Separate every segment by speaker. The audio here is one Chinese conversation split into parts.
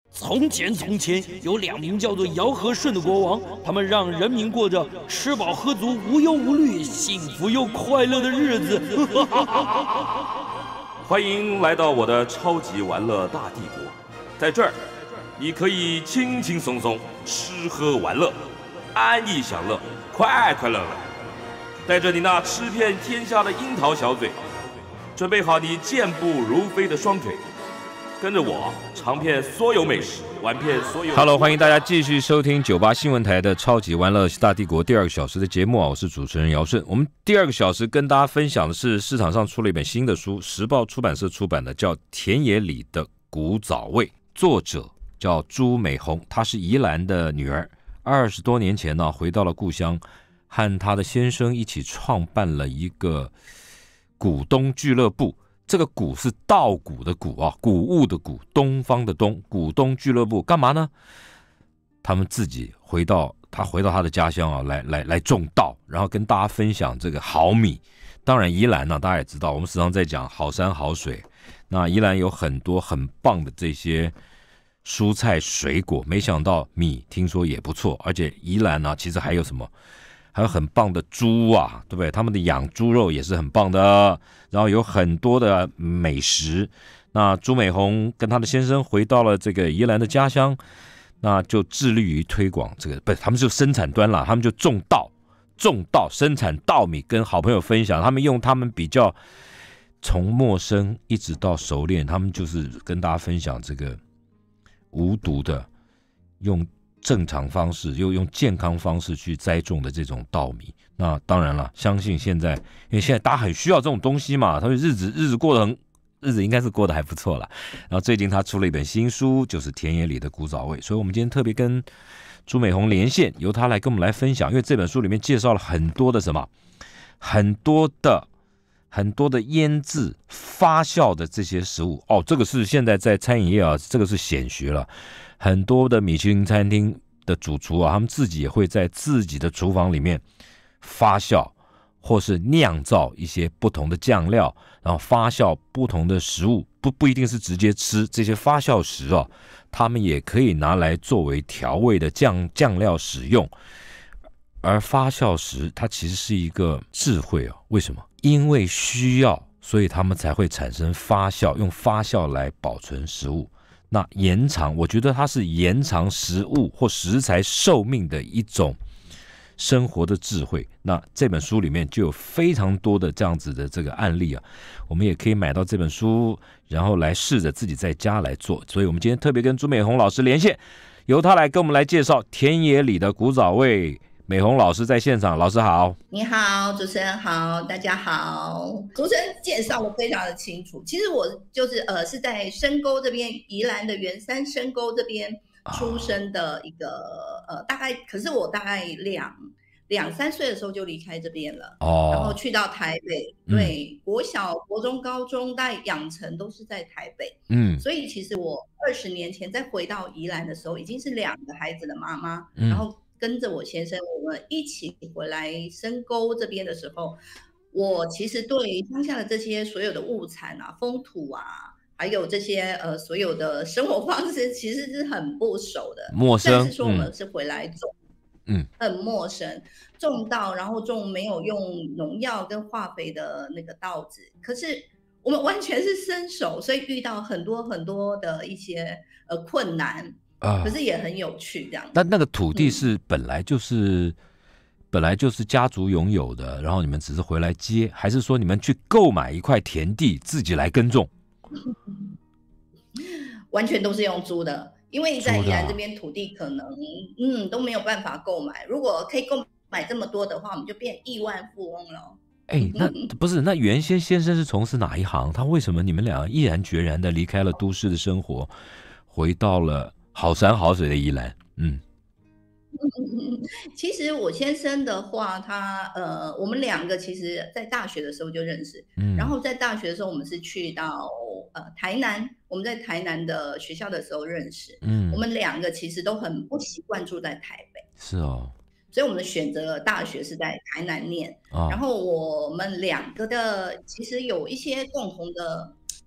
Speaker 1: 从前有两名叫做尧和舜的国王，他们让人民过着吃饱喝足、无忧无虑、幸福又快乐的日子。
Speaker 2: 欢迎来到我的超级玩乐大帝国，在这儿，你可以轻轻松松吃喝玩乐，安逸享乐，快快乐乐。带着你那吃遍天下的樱桃小嘴，准备好你健步如飞的双腿，跟着我尝遍所有美食，玩遍所有。
Speaker 3: Hello， 欢迎大家继续收听98新闻台的超级玩乐大帝国第2个小时的节目啊，我是主持人姚顺。我们第2个小时跟大家分享的是市场上出了一本新的书，时报出版社出版的，叫《田野里的古早味》，作者叫朱美红，她是宜兰的女儿，20多年前呢回到了故乡，和她的先生一起创办了一个古东俱乐部。这个古是稻谷的谷啊，谷物的谷，东方的东，古东俱乐部干嘛呢？他们自己回到他的家乡啊，来种稻，然后跟大家分享这个好米。当然宜兰呢，大家也知道，我们时常在讲好山好水，那宜兰有很多很棒的这些蔬菜水果，没想到米听说也不错，而且宜兰呢，其实还有什么？还有很棒的猪啊，对不对？他们的养猪肉也是很棒的，然后有很多的美食。那朱美红跟她的先生回到了这个宜兰的家乡，那就致力于推广这个，不是他们就生产端啦，他们就种稻生产稻米，跟好朋友分享。他们用他们比较从陌生一直到熟练，他们就是跟大家分享这个无毒的用正常方式又用健康方式去栽种的这种稻米。那当然了，相信现在，因为现在大家很需要这种东西嘛，他们日子过得日子应该是过得还不错了。然后最近他出了一本新书，就是《田野里的古早味》，所以我们今天特别跟朱美红连线，由他来跟我们来分享，因为这本书里面介绍了很多的很多的腌制发酵的这些食物哦，这个是现在在餐饮业啊，这个是显学了。很多的米其林餐厅的主厨啊，他们自己也会在自己的厨房里面发酵或是酿造一些不同的酱料，然后发酵不同的食物，不一定是直接吃这些发酵食啊，他们也可以拿来作为调味的酱料使用。而发酵食它其实是一个智慧啊，为什么？因为需要，所以他们才会产生发酵，用发酵来保存食物。那延长，我觉得它是延长食物或食材寿命的一种生活的智慧。那这本书里面就有非常多的这样子的这个案例啊，我们也可以买到这本书，然后来试着自己在家来做。所以我们今天特别跟朱美红老师连线，由他来跟我们来介绍田野里的古早味。美红老师在现场，老师好。
Speaker 4: 你好，主持人好，大家好。主持人介绍的非常的清楚。其实我就是是在深沟这边，宜兰的圆山深沟这边出生的一个大概，可是我大概两三岁的时候就离开这边了，然后去到台北，对，国小、国中、高中大概养成都是在台北，所以其实我20年前再回到宜兰的时候，已经是2个孩子的妈妈，然后跟着我先生，我们一起回来深沟这边的时候，我其实对乡下的这些所有的物产啊、风土啊，还有这些所有的生活方式，其实是很不熟的，
Speaker 3: 陌生。
Speaker 4: 但是说我们是回来种，很陌生，种稻，然后种没有用农药跟化肥的那个稻子，可是我们完全是新手，所以遇到很多很多的一些困难。可是也很有趣这样。
Speaker 3: 但那个土地是本来就是家族拥有的，然后你们只是回来接，还是说你们去购买一块田地自己来耕种？
Speaker 4: 完全都是用租的，因为在宜兰这边土地可能都没有办法购买，如果可以购买这么多的话，我们就变亿万富翁了。
Speaker 3: 那不是，那原先先生是从事哪一行？他为什么你们俩毅然决然的离开了都市的生活，回到了好山好水的宜兰？
Speaker 4: 其实我先生的话，他我们2个其实在大学的时候就认识，然后在大学的时候我们是去到台南，我们在台南的学校的时候认识，我们2个其实都很不习惯住在台北，
Speaker 3: 是哦，
Speaker 4: 所以我们选择了大学是在台南念，然后我们2个的其实有一些共同的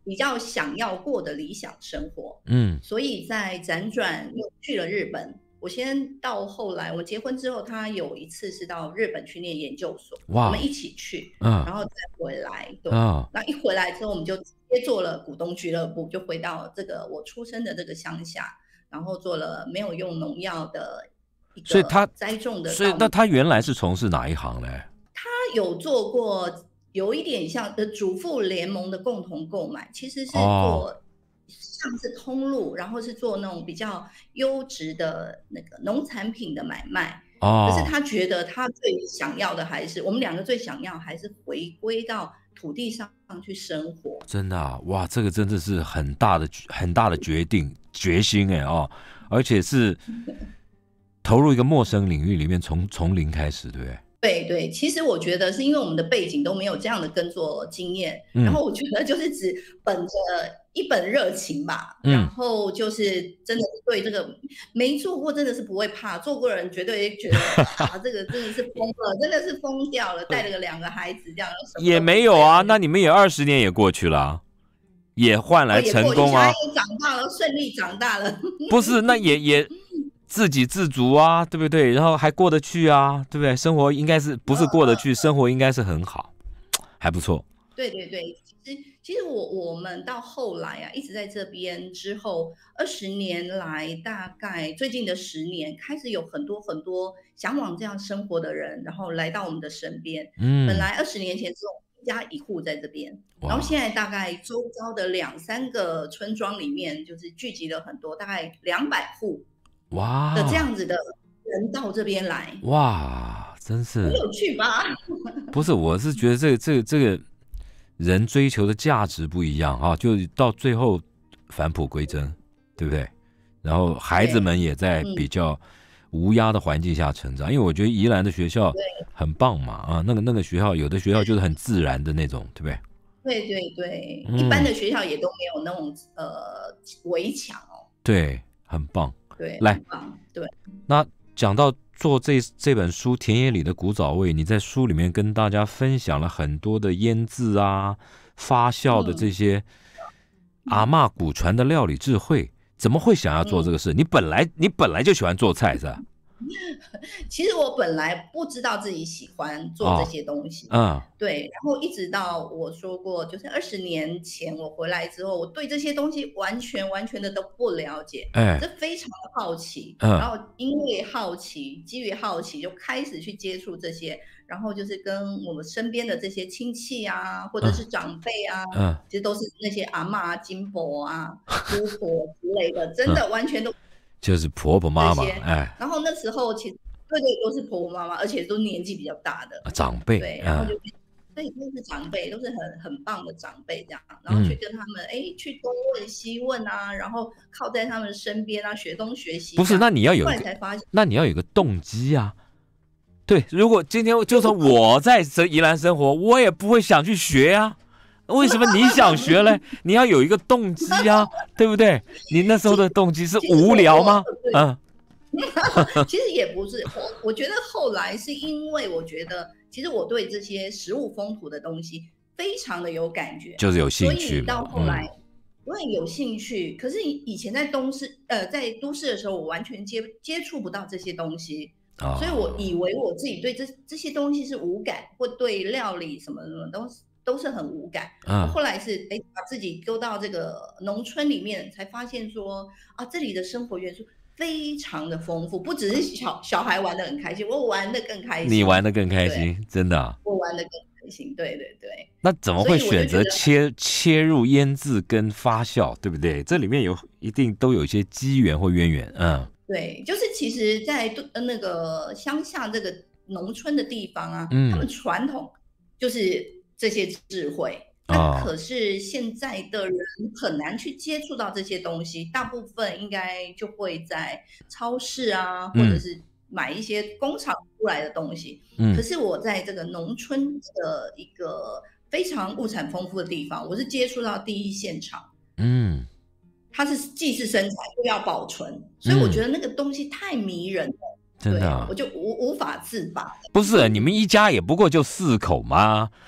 Speaker 4: 比较想要过的理想生活。所以在辗转又去了日本。我先到后来，我结婚之后，他有一次是到日本去念研究所，我们一起去，然后再回来。对，那一回来之后，我们就直接做了股东俱乐部，就回到这个我出生的这个乡下，然后做了没有用农药的一个栽种的。
Speaker 3: 所以那他原来是从事哪一行呢？
Speaker 4: 他有做过有一点像主妇联盟的共同购买，其实是做。像是通路，然后是做那种比较优质的那个农产品的买卖。可是他觉得他最想要的还是我们两个最想要还是回归到土地上去生活。
Speaker 3: 真的啊，哇，这个真的是很大的决心而且是投入一个陌生领域里面，从零开始，对不对？
Speaker 4: 对对，其实我觉得是因为我们的背景都没有这样的耕作经验，然后我觉得就是只本着一本热情吧，然后就是真的对这个没做过真的是不会怕，做过的人绝对觉得这个真的是疯了，真的是疯掉了，带了2个孩子这样
Speaker 3: 也没有啊，那你们也20年也过去了，也换来成功啊，
Speaker 4: 也长大了，顺利长大了，
Speaker 3: 不是那也自给自足啊，对不对？然后还过得去啊，对不对？生活应该是不是过得去，生活应该是很好，还不错。
Speaker 4: 对对对，其实我们到后来啊，一直在这边之后，20年来，大概最近的10年，开始有很多很多向往这样生活的人，然后来到我们的身边。本来20年前只有1家1户在这边，然后现在大概周遭的2-3个村庄里面，就是聚集了很多，大概200户。的这样子的人到这边来，
Speaker 3: 哇，真是
Speaker 4: 很有趣吧？
Speaker 3: 不是，我是觉得这个人追求的价值不一样啊，就到最后返璞归真，对不对？然后孩子们也在比较无压的环境下成长，因为我觉得宜兰的学校很棒嘛，那个学校有的学校就是很自然的那种，对不对？
Speaker 4: 对对对，一般的学校也都没有那种围墙哦。
Speaker 3: 对，很棒。
Speaker 4: 对，
Speaker 3: 来，
Speaker 4: 对。
Speaker 3: 那讲到做这本书《田野里的古早味》，你在书里面跟大家分享了很多的腌制啊、发酵的这些阿嬷古传的料理智慧，怎么会想要做这个事？你本来就喜欢做菜是吧？
Speaker 4: 其实我本来不知道自己喜欢做这些东西，对，然后一直到我说过，就是20年前我回来之后，我对这些东西完全的都不了解，这非常的好奇，然后因为好奇，基于好奇就开始去接触这些，然后就是跟我们身边的这些亲戚啊，或者是长辈啊，其实都是那些阿嬷、金伯啊、姑婆之类的，真的完全都。
Speaker 3: 就是婆婆妈妈，
Speaker 4: 然后那时候其实对都是婆婆妈妈，而且都年纪比较大的
Speaker 3: 长辈，
Speaker 4: 对，然后就对都是长辈，都是很棒的长辈这样，然后去跟他们去东问西问啊，然后靠在他们身边啊，学东学西。
Speaker 3: 不是，那你要有一个动机啊。对，如果今天就算我在宜兰生活，我也不会想去学啊。为什么你想学嘞？你要有一个动机啊，对不对？你那时候的动机是无聊吗？
Speaker 4: 其实也不是，我觉得后来是因为我觉得，其实我对这些食物风土的东西非常的有感觉，
Speaker 3: 就是有兴趣。
Speaker 4: 所以到后来我也有兴趣，可是以前在在都市的时候，我完全接触不到这些东西。所以我以为我自己对这些东西是无感，或对料理什么都是很无感。后来是把自己丢到这个农村里面，才发现说这里的生活元素非常的丰富，不只是小孩玩得很开心，我玩得更开心。
Speaker 3: 你玩得更开心，真的啊？
Speaker 4: 我玩得更开心，对对对。
Speaker 3: 那怎么会选择切入腌制跟发酵，对不对？这里面一定都有一些机缘或渊源。
Speaker 4: 对，就是其实在那个乡下这个农村的地方啊，他们传统就是这些智慧，可是现在的人很难去接触到这些东西，大部分应该就会在超市啊，或者是买一些工厂出来的东西。可是我在这个农村的一个非常物产丰富的地方，我是接触到第一现场。它是既是生产又要保存，所以我觉得那个东西太迷人了，
Speaker 3: 真的，
Speaker 4: 我就无法自拔。
Speaker 3: 不是，你们一家也不过就4口吗？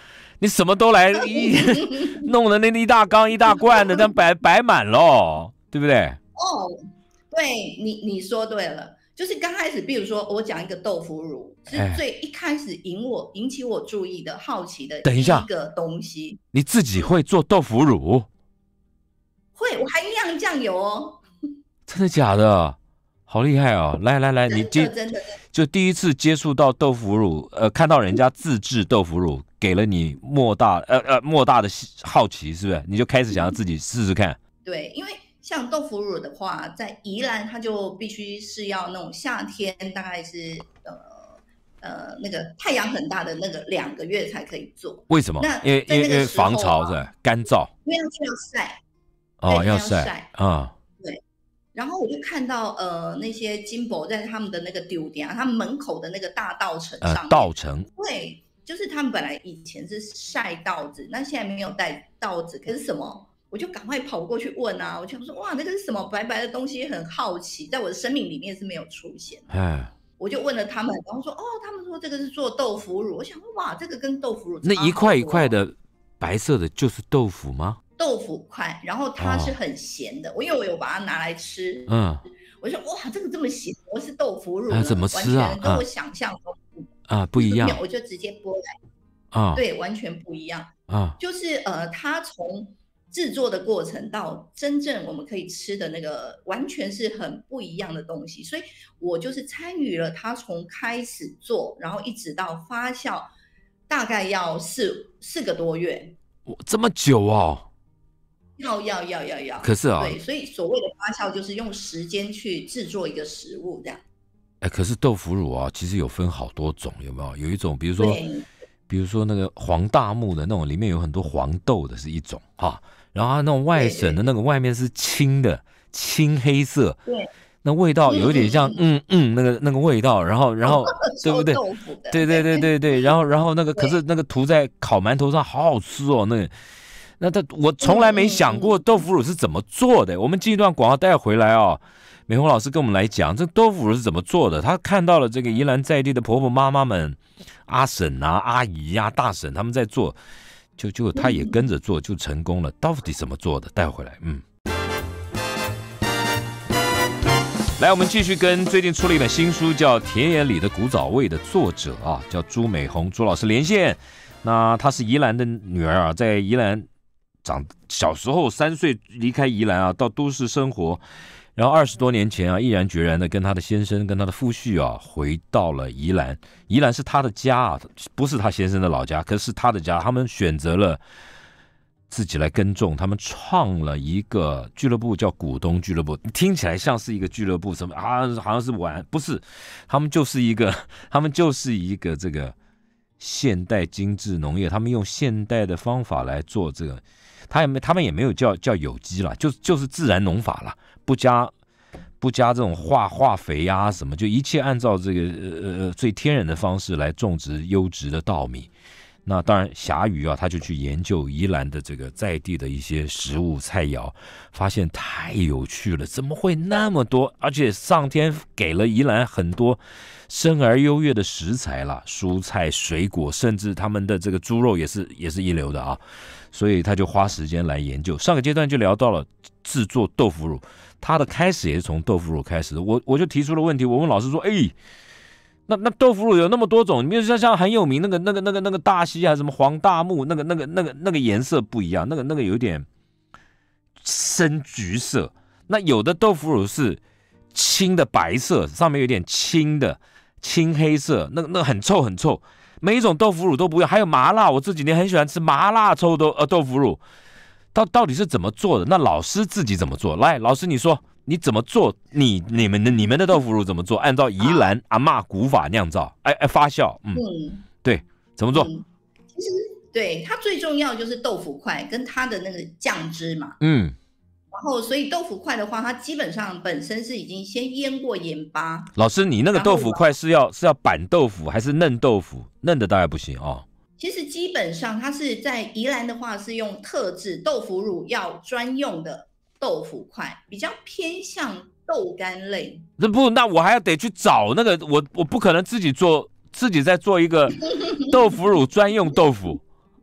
Speaker 3: 你什么都来弄的那一大缸一大罐的，但摆满了，对不对？
Speaker 4: 哦，对，你说对了，就是刚开始，比如说我讲一个豆腐乳，是最一开始引起我注意的好奇的第一个东西。
Speaker 3: 你自己会做豆腐乳？
Speaker 4: 会，我还酿酱油哦。
Speaker 3: 真的假的？好厉害哦！来，你
Speaker 4: 真的
Speaker 3: 就第一次接触到豆腐乳，看到人家自制豆腐乳，给了你莫大的好奇，是不是？你就开始想要自己试试看。
Speaker 4: 对，因为像豆腐乳的话，在宜兰它就必须是要那种夏天，大概是那个太阳很大的那个2个月才可以做。
Speaker 3: 为什么？因为防潮是干燥，
Speaker 4: 因为要晒。
Speaker 3: 哦，要晒啊。
Speaker 4: 然后我就看到那些金箔在他们的那个丢店，他们门口的那个大稻埕上面，
Speaker 3: 稻埕，
Speaker 4: 对，就是他们本来以前是晒稻子，那现在没有带稻子，可是什么？我就赶快跑过去问啊！我就说哇，那个是什么白白的东西？很好奇，在我的生命里面是没有出现。我就问了他们，然后说哦，他们说这个是做豆腐乳。我想说哇，这个跟豆腐乳差好多。
Speaker 3: 那一块一块的白色的就是豆腐吗？
Speaker 4: 豆腐块，然后它是很咸的。因为我有把它拿来吃，我说哇，这个这么咸，我是豆腐乳，
Speaker 3: 怎么吃啊？
Speaker 4: 完全跟我想象中
Speaker 3: 不一样。
Speaker 4: 我就直接剥来，对，完全不一样就是它从制作的过程到真正我们可以吃的那个，完全是很不一样的东西。所以我就是参与了它从开始做，然后一直到发酵，大概要4个多月。
Speaker 3: 这么久哦？
Speaker 4: 要。
Speaker 3: 可是
Speaker 4: 对，所以所谓的发酵就是用时间去制作一个食物这样。
Speaker 3: 可是豆腐乳啊，其实有分好多种，有没有？有一种，比如说那个黄大木的那种，里面有很多黄豆的是一种哈，然后它那种外省的那个外面是青的，青黑色，
Speaker 4: 对，
Speaker 3: 那味道有点像那个味道，然后对不对？对，然后那个可是那个涂在烤馒头上好好吃哦，那我从来没想过豆腐乳是怎么做的。我们进一段广告带回来哦，美红老师跟我们来讲这豆腐乳是怎么做的。他看到了这个宜兰在地的婆婆妈妈们，阿婶啊、阿姨啊、大婶他们在做，就他也跟着做，就成功了。到底怎么做的？带回来，来，我们继续跟最近出了一本新书叫《田野里的古早味》的作者啊，叫朱美红朱老师连线。那她是宜兰的女儿啊，在宜兰小时候3岁离开宜兰啊，到都市生活，然后20多年前啊，毅然决然的跟她的先生跟她的夫婿啊，回到了宜兰。宜兰是她的家啊，不是她先生的老家，可是她的家。他们选择了自己来耕种，他们创了一个俱乐部，叫股东俱乐部。听起来像是一个俱乐部，什么好像是玩，不是，他们就是一个这个现代精致农业，他们用现代的方法来做这个。他们也没有叫有机啦，就是自然农法啦，不加这种化肥啊什么，就一切按照这个最天然的方式来种植优质的稻米。那当然霞宇啊，他就去研究宜兰的这个在地的一些食物菜肴，发现太有趣了，怎么会那么多？而且上天给了宜兰很多生而优越的食材啦，蔬菜、水果，甚至他们的这个猪肉也是一流的啊。所以他就花时间来研究。上个阶段就聊到了制作豆腐乳，他的开始也是从豆腐乳开始的。我就提出了问题，我问老师说：“那豆腐乳有那么多种，你比如像很有名那个大溪还是什么黄大木，那个颜色不一样，那个有点深橘色。那有的豆腐乳是青的白色，上面有点青的青黑色，那很臭很臭。”每一种豆腐乳都不一样，还有麻辣，我这几年很喜欢吃麻辣臭豆腐乳，到底是怎么做的？那老师自己怎么做？来，老师你说你怎么做？你们的豆腐乳怎么做？按照宜兰阿嬷古法酿造，发酵，对，怎么做？
Speaker 4: 其实对它最重要就是豆腐块跟它的那个酱汁嘛，然后，所以豆腐块的话，它基本上本身是已经先腌过盐巴。老
Speaker 3: 师，你那个豆腐块是要板豆腐还是嫩豆腐？嫩的大概不行哦。
Speaker 4: 其实基本上它是在宜兰的话是用特制豆腐乳要专用的豆腐块，比较偏向豆干类。
Speaker 3: 那我还要得去找那个，我不可能自己再做一个豆腐乳专用豆腐。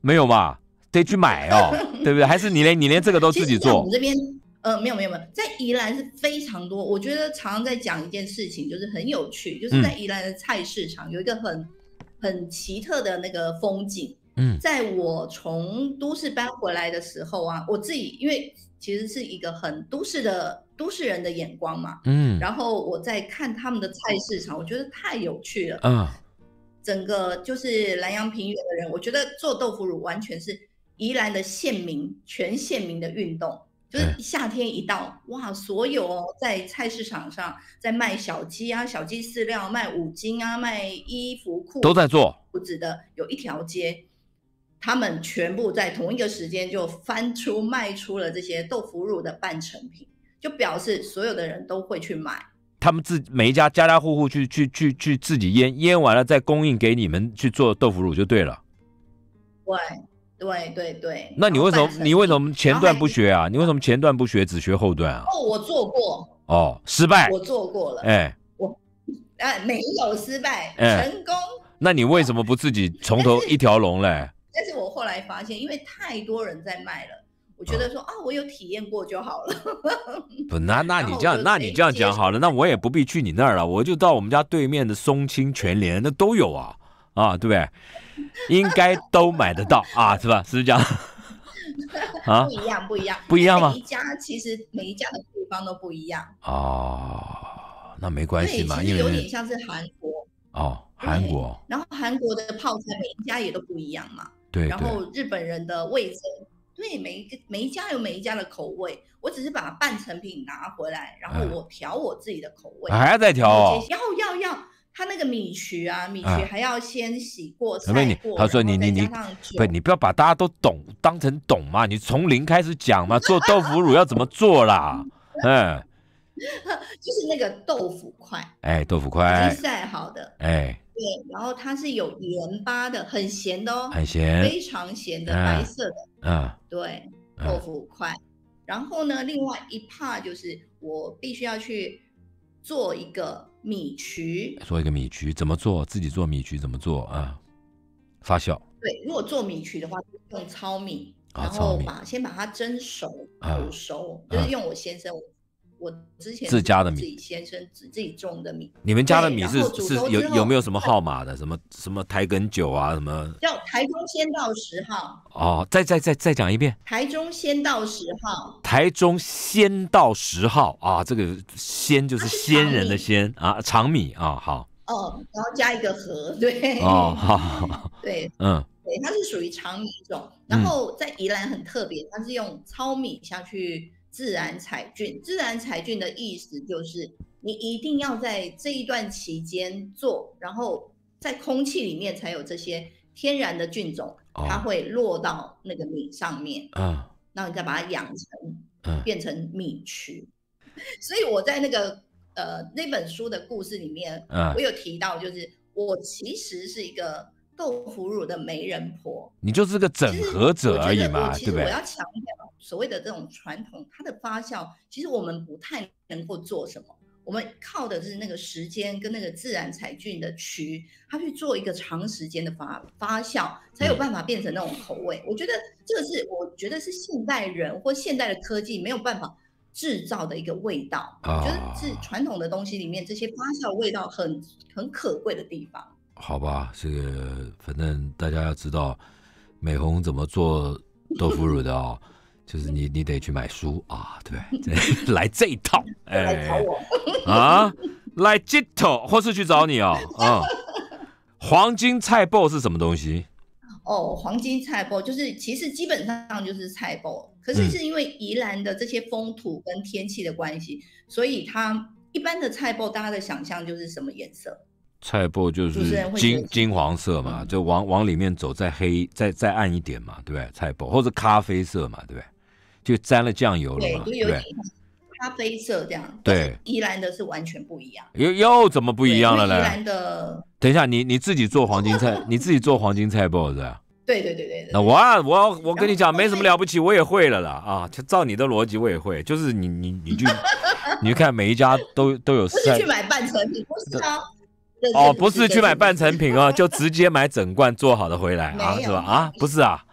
Speaker 3: 没有嘛，得去买哦，对不对？还是你连这个都自己做？
Speaker 4: 我们这边没有，在宜兰是非常多。我觉得常常在讲一件事情，就是很有趣，就是在宜兰的菜市场有一个很奇特的那个风景。在我从都市搬回来的时候啊，我自己因为其实是一个很都市人的眼光嘛，然后我在看他们的菜市场，我觉得太有趣了。整个就是南阳平原的人，我觉得做豆腐乳完全是宜兰的全县民的运动。就是夏天一到，哇，所有在菜市场上在卖小鸡啊、小鸡饲料、卖五金啊、卖衣服裤
Speaker 3: 都在做
Speaker 4: 裤子的，有一条街，他们全部在同一个时间就卖出了这些豆腐乳的半成品，就表示所有的人都会去买。
Speaker 3: 他们每一家户户去自己腌完了再供应给你们去做豆腐乳就对了。
Speaker 4: 对。
Speaker 3: 那你为什么前段不学啊？你为什么前段不学，只学后段啊？
Speaker 4: 我做过。
Speaker 3: 失败。
Speaker 4: 我做过了。没有失败，成功。
Speaker 3: 那你为什么不自己从头一条龙嘞？
Speaker 4: 但是我后来发现，因为太多人在卖了，我觉得说我有体验过就好了。
Speaker 3: 不，那你这样讲好了，那我也不必去你那儿了，我就到我们家对面的松青全联，那都有啊，对不对？应该都买得到啊，是吧？是不是这样？不一样吗？
Speaker 4: 其实每一家的配方都不一样。
Speaker 3: 那没关系嘛，
Speaker 4: 因为有点像是韩国。
Speaker 3: 韩国。
Speaker 4: 然后韩国的泡菜每一家也都不一样嘛。
Speaker 3: 对。
Speaker 4: 然后日本人的味噌，对，每一家有每一家的口味。我只是把半成品拿回来，然后我调我自己的口味。
Speaker 3: 还要再调哦？
Speaker 4: 要。他那个米曲还要先洗过、晒过。
Speaker 3: 他说你不要把大家都当成懂嘛，你从零开始讲嘛，做豆腐乳要怎么做啦？
Speaker 4: 就是那个豆腐块，
Speaker 3: 豆腐块
Speaker 4: 已经晒好的，
Speaker 3: 对，
Speaker 4: 然后它是有盐巴的，很咸的哦，
Speaker 3: 很咸，
Speaker 4: 非常咸的，白色的，对，豆腐块。然后呢，另外一 part 就是我必须要去做一个米曲，
Speaker 3: 怎么做？自己做米曲怎么做啊？发酵。
Speaker 4: 对，如果做米曲的话，用糙米，然后先把它蒸熟、煮熟，就是用我先生我之前
Speaker 3: 自家的米，
Speaker 4: 自己先生自己种的米。
Speaker 3: 你们家的米是有没有什么号码的？什么台梗酒啊？什么
Speaker 4: 叫台中仙道10号？
Speaker 3: 再讲一遍。
Speaker 4: 台中仙道10号。
Speaker 3: 台中仙道10号啊，这个仙就是仙人的仙啊，长米啊，好。
Speaker 4: 然后加一个禾，对。
Speaker 3: 好。
Speaker 4: 对，对，它是属于长米种。然后在宜兰很特别，它是用糙米下去自然采菌。自然采菌的意思就是你一定要在这一段期间做，然后在空气里面才有这些天然的菌种，它会落到那个米上面，然后你再把它养成变成米曲。所以我在那本书的故事里面，我有提到，就是我其实是一个豆腐乳的媒人婆，
Speaker 3: 你就是个整合者而已嘛，对不对？其实
Speaker 4: 我要强调，所谓的这种传统，它的发酵，其实我们不太能够做什么，我们靠的是那个时间跟那个自然采菌的渠，它去做一个长时间的发酵，才有办法变成那种口味。我觉得这个是现代人或现代的科技没有办法制造的一个味道，我觉得是传统的东西里面这些发酵的味道很可贵的地方。
Speaker 3: 好吧，这个反正大家要知道美红怎么做豆腐乳的哦，就是你得去买书啊，对，来这一套，
Speaker 4: 来找我
Speaker 3: 来这套，或是去找你哦，黄金菜脯是什么东西？
Speaker 4: 黄金菜脯就是其实基本上就是菜脯，可是是因为宜兰的这些风土跟天气的关系，所以它一般的菜脯大家的想象就是什么颜色？
Speaker 3: 菜脯就是金黄色嘛，就往里面走，再黑再暗一点嘛，对不对？菜脯或者咖啡色嘛，对不对？就沾了酱油了嘛，
Speaker 4: 对，就有点咖啡色这样。
Speaker 3: 对，
Speaker 4: 宜兰的是完全不一样。
Speaker 3: 又怎么不一样了呢？
Speaker 4: 宜兰的，
Speaker 3: 等一下，你自己做黄金菜，你自己做黄金菜脯是吧？
Speaker 4: 对。
Speaker 3: 那我跟你讲，没什么了不起，我也会了啦啊！照你的逻辑，我也会，就是你去看每一家都有。
Speaker 4: 不是去买半成品，不是啊。
Speaker 3: 不是去买半成品哦，就直接买整罐做好的回来啊，是吧？不是啊，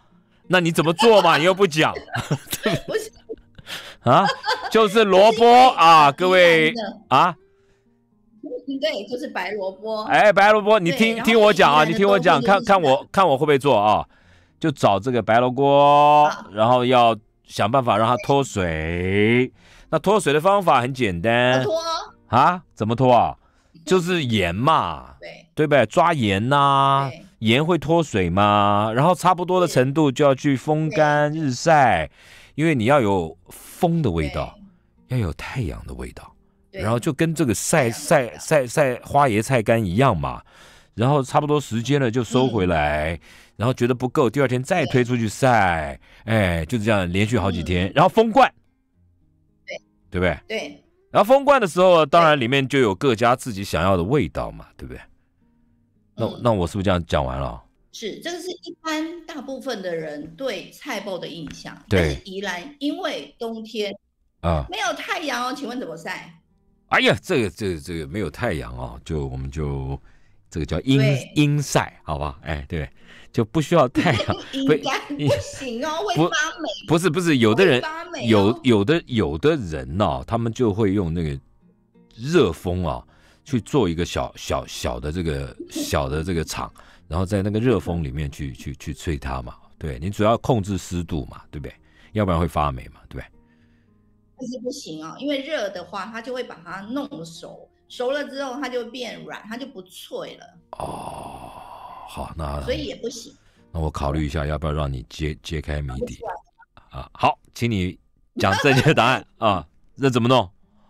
Speaker 3: 那你怎么做嘛？你又不讲。
Speaker 4: 不是
Speaker 3: 啊，就是萝卜啊，各位啊。
Speaker 4: 对，就是白萝卜。
Speaker 3: 哎，白萝卜，你听我讲啊，你听我讲，看我会不会做啊？就找这个白萝卜，然后要想办法让它脱水。那脱水的方法很简单。
Speaker 4: 脱
Speaker 3: 啊？怎么脱啊？就是盐嘛，对不对？抓盐呐，盐会脱水嘛。然后差不多的程度就要去风干日晒，因为你要有风的味道，要有太阳的味道。然后就跟这个晒花椰菜干一样嘛，然后差不多时间了就收回来，然后觉得不够，第二天再推出去晒，哎，就是这样连续好几天，然后封罐，对不对？
Speaker 4: 对。
Speaker 3: 然后封罐的时候，当然里面就有各家自己想要的味道嘛，对不对？那我是不是这样讲完了？
Speaker 4: 是，这个是一般大部分的人对菜脯的印象。
Speaker 3: 对。
Speaker 4: 但是宜兰因为冬天没有太阳哦，请问怎么晒？
Speaker 3: 哎呀，这个没有太阳哦，我们就这个叫阴晒，好吧？哎，对，就不需要太阳。
Speaker 4: 不行哦，会发霉。
Speaker 3: 不是，有的人有的人哦，他们就会用那个热风啊去做一个小的这个场，然后在那个热风里面去吹它嘛。对，你主要控制湿度嘛，对不对？要不然会发霉嘛，对不对？
Speaker 4: 但是不行哦，因为热的话，它就会把它弄熟，熟了之后它就变软，它就不脆了。
Speaker 3: 哦，好，那
Speaker 4: 所以也不行。
Speaker 3: 那我考虑一下，要不要让你揭开谜底啊？好，请你讲正确答案啊。这怎么弄？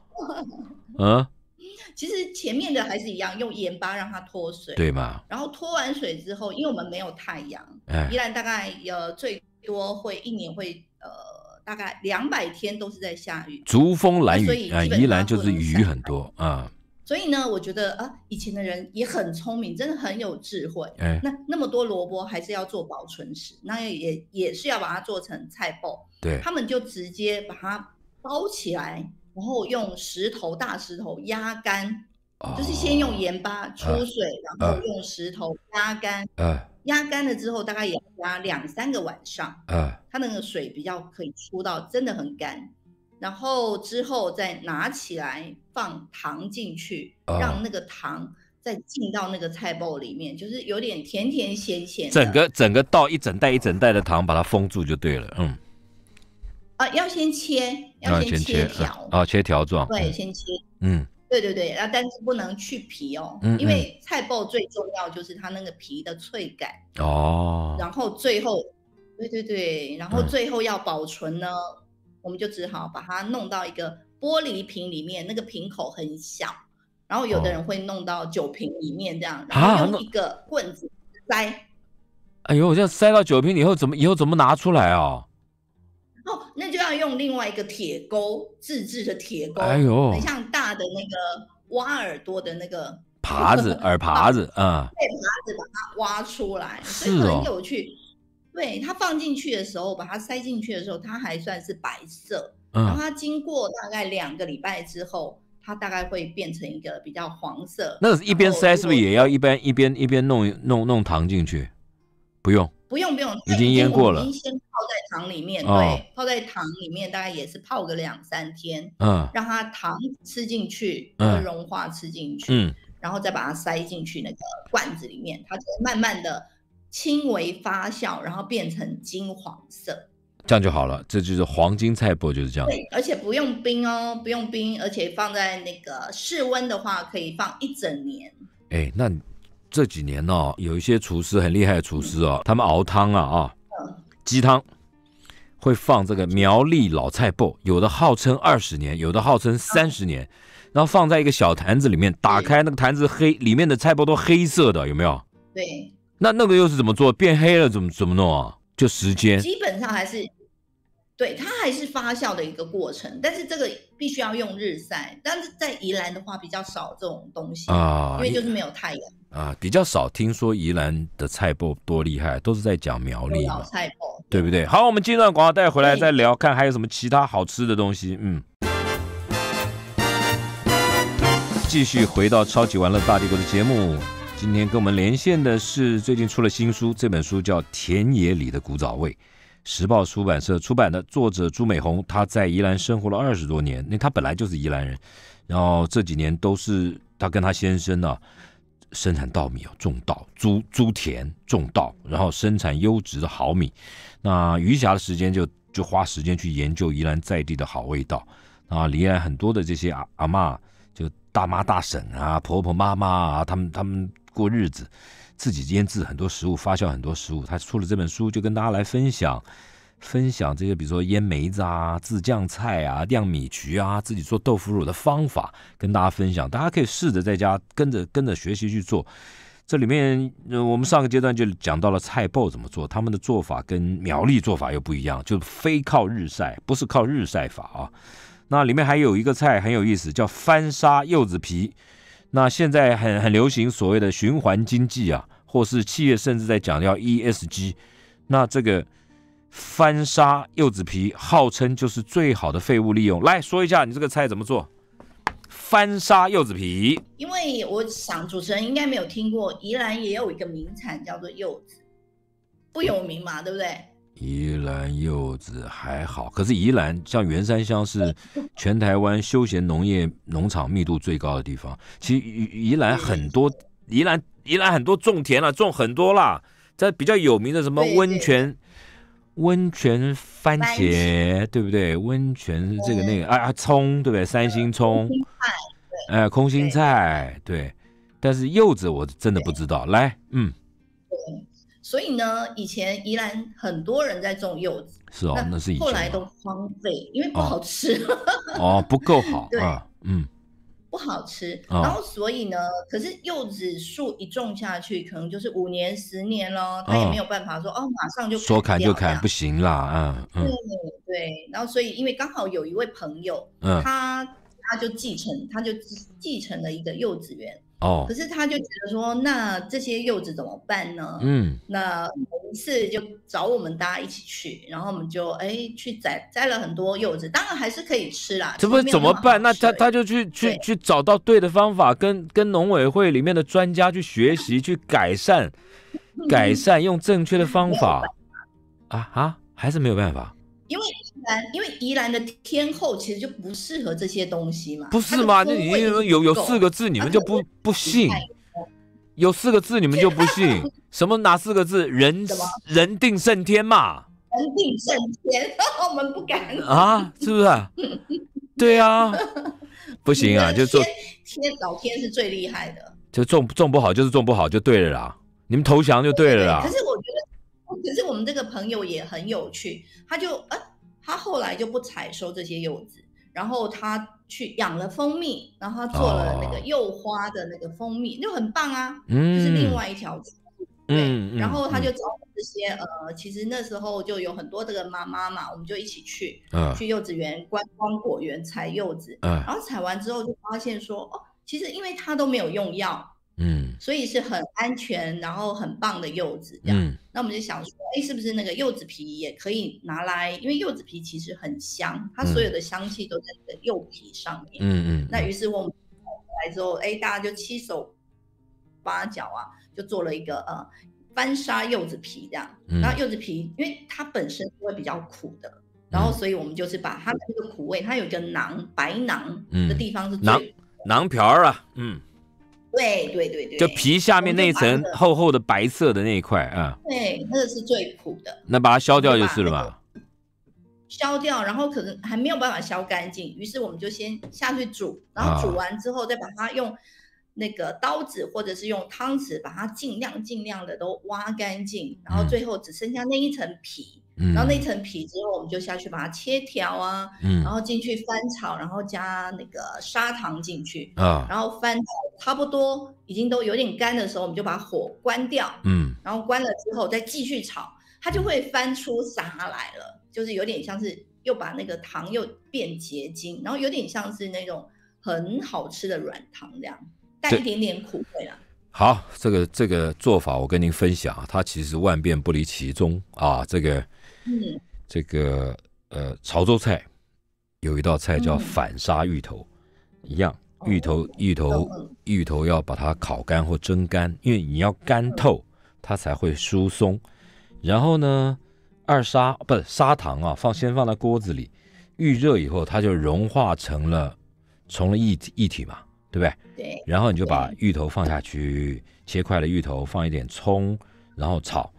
Speaker 4: 其实前面的还是一样，用盐巴让它脱水，
Speaker 3: 对嘛？
Speaker 4: 然后脱完水之后，因为我们没有太阳，宜兰大概最多会一年会大概200天都是在下雨，
Speaker 3: 竹风蓝雨啊，宜兰就是雨很多啊。
Speaker 4: 所以呢，我觉得以前的人也很聪明，真的很有智慧。那么多萝卜还是要做保存食，那也是要把它做成菜脯。
Speaker 3: 对，
Speaker 4: 他们就直接把它包起来，然后用大石头压干，就是先用盐巴出水，然后用石头压干。压干了之后，大概也要压2-3个晚上。它那个水比较可以出到真的很干。然后之后再拿起来放糖进去，让那个糖再进到那个菜脯里面，就是有点甜甜咸咸的。
Speaker 3: 整个倒一整袋的糖，把它封住就对了。
Speaker 4: 要先切条
Speaker 3: 切条状。
Speaker 4: 对，先切。对，但是不能去皮哦，因为菜脯最重要就是它那个皮的脆感。然后最后，对，然后最后要保存呢。我们就只好把它弄到一个玻璃瓶里面，那个瓶口很小，然后有的人会弄到酒瓶里面这样，然后用一个棍子塞。
Speaker 3: 哎呦，这样塞到酒瓶以后怎么拿出来啊？
Speaker 4: 那就要用另外一个铁钩，自制的铁钩，很像大的那个挖耳朵的那个
Speaker 3: 耳耙子
Speaker 4: 啊，对，耙子把它挖出来，所以很有趣。对，它放进去的时候，把它塞进去的时候，它还算是白色。然后它经过大概2个礼拜之后，它大概会变成一个比较黄色。
Speaker 3: 那一边塞是不是也要一边弄糖进去？不用，已经腌过了，
Speaker 4: 已经先泡在糖里面。对，泡在糖里面大概也是泡个2-3天。让它糖吃进去，融化吃进去。然后再把它塞进去那个罐子里面，它就慢慢的轻微发酵，然后变成金黄色，
Speaker 3: 这样就好了。这就是黄金菜脯，就是这样。
Speaker 4: 对，而且不用冰哦，不用冰，而且放在那个室温的话，可以放1整年。
Speaker 3: 那这几年哦，有一些厨师很厉害的厨师哦，他们熬汤鸡汤会放这个苗栗老菜脯，有的号称20年，有的号称30年，然后放在一个小坛子里面，打开那个坛子里面的菜脯都黑色的，有没有？
Speaker 4: 对。
Speaker 3: 那个又是怎么做？变黑了怎么弄啊？就时间，
Speaker 4: 基本上还是对，它还是发酵的一个过程，但是这个必须要用日晒。但是在宜兰的话比较少这种东西因为就是没有太阳
Speaker 3: 比较少听说宜兰的菜脯多厉害，都是在讲苗栗嘛，
Speaker 4: 菜脯，
Speaker 3: 对不对？好，我们进段广告带回来再聊，看还有什么其他好吃的东西。继续回到超级玩乐大帝国的节目。今天跟我们连线的是最近出了新书，这本书叫《田野里的古早味》， 时报出版社出版的，作者朱美红，他在宜兰生活了20多年，那他本来就是宜兰人，然后这几年都是他跟他先生啊生产稻米，种稻，租田种稻，然后生产优质的好米。那余暇的时间就花时间去研究宜兰在地的好味道啊，宜兰很多的这些阿嬷，就大妈大婶啊，婆婆妈妈啊，他们过日子，自己腌制很多食物，发酵很多食物。他出了这本书，就跟大家来分享这些，比如说腌梅子啊、自酱菜啊、酿米曲啊，自己做豆腐乳的方法，跟大家分享。大家可以试着在家跟着学习去做。这里面我们上个阶段就讲到了菜脯怎么做，他们的做法跟苗栗做法又不一样，就非靠日晒，不是靠日晒法啊。那里面还有一个菜很有意思，叫翻沙柚子皮。那现在很流行所谓的循环经济啊，或是企业甚至在讲叫 ESG。那这个翻沙柚子皮号称就是最好的废物利用。来说一下你这个菜怎么做？翻沙柚子皮，
Speaker 4: 因为我想主持人应该没有听过，宜兰也有一个名产叫做柚子，不有名嘛，对不对？
Speaker 3: 宜兰柚子还好，可是宜兰像员山乡是全台湾休闲农业农场密度最高的地方。其实宜兰很多，宜兰很多种田啊，种很多啦。在比较有名的什么温泉番茄，对不对？温泉这个那个葱，对不对？三星葱，空心菜，对。但是柚子我真的不知道。来，对。
Speaker 4: 所以呢，以前宜兰很多人在种柚子，
Speaker 3: 是哦，那是以前
Speaker 4: 后来都荒废，因为不好吃。
Speaker 3: 不够好，
Speaker 4: 对，不好吃。然后所以呢，可是柚子树一种下去，可能就是5年、10年咯，他也没有办法说马上就
Speaker 3: 说砍就砍，不行啦，
Speaker 4: 对。然后所以因为刚好有一位朋友，他就继承了一个柚子园。可是他就觉得说，那这些柚子怎么办呢？那有一次就找我们大家一起去，然后我们就去摘了很多柚子，当然还是可以吃啦。
Speaker 3: 这不怎么办？那他就去找到对的方法，跟农委会里面的专家去学习，去改善，用正确的方法还是没有办法。
Speaker 4: 因为宜兰的天候其实就不适合这些东西嘛，
Speaker 3: 不是吗？那你有4个字，你们就不信？有4个字你们就不信？什么哪4个字？人定胜天嘛。
Speaker 4: 人定胜天，我们不敢
Speaker 3: 是不是？对啊，不行啊，就做
Speaker 4: 老天是最厉害的，
Speaker 3: 就种不好就是种不好就对了啦，你们投降就对了啦。
Speaker 4: 可是我觉得，可是我们这个朋友也很有趣，他后来就不采收这些柚子，然后他去养了蜂蜜，然后他做了那个柚花的那个蜂蜜，就很棒啊，就是另外一条路。对，然后他就找这些其实那时候就有很多这个妈妈嘛，我们就一起去柚子园观光果园采柚子，然后采完之后就发现说其实因为它都没有用药，所以是很安全，然后很棒的柚子这样。那我们就想说，是不是那个柚子皮也可以拿来？因为柚子皮其实很香，它所有的香气都在那个柚皮上面。那于是我们来之后，大家就七手八脚就做了一个翻沙柚子皮这样。然后柚子皮，因为它本身会比较苦的，然后所以我们就是把它的这个苦味，它有一个白囊的地方是最
Speaker 3: 囊瓢啊，
Speaker 4: 对，
Speaker 3: 就皮下面那一层厚厚的白色的那一块
Speaker 4: 对，那个是最苦的。
Speaker 3: 那把它削掉就是了嘛。
Speaker 4: 削掉，然后可能还没有办法削干净，于是我们就先下去煮，然后煮完之后再把它用那个刀子或者是用汤匙把它尽量的都挖干净，然后最后只剩下那一层皮。然后那层皮之后，我们就下去把它切条然后进去翻炒，然后加那个砂糖进去然后翻炒差不多已经都有点干的时候，我们就把火关掉然后关了之后再继续炒，它就会翻出沙来了，就是有点像是又把那个糖又变结晶，然后有点像是那种很好吃的软糖这样，带一点点苦味啦。
Speaker 3: 好，这个做法我跟您分享，它其实万变不离其宗这个潮州菜有一道菜叫反沙芋头，一样，芋头要把它烤干或蒸干，因为你要干透它才会疏松。然后呢二砂不是砂糖啊，先放在锅子里，预热以后，它就融化成了液体嘛，对不对？
Speaker 4: 对。
Speaker 3: 然后你就把芋头放下去，切块的芋头，放一点葱，然后炒。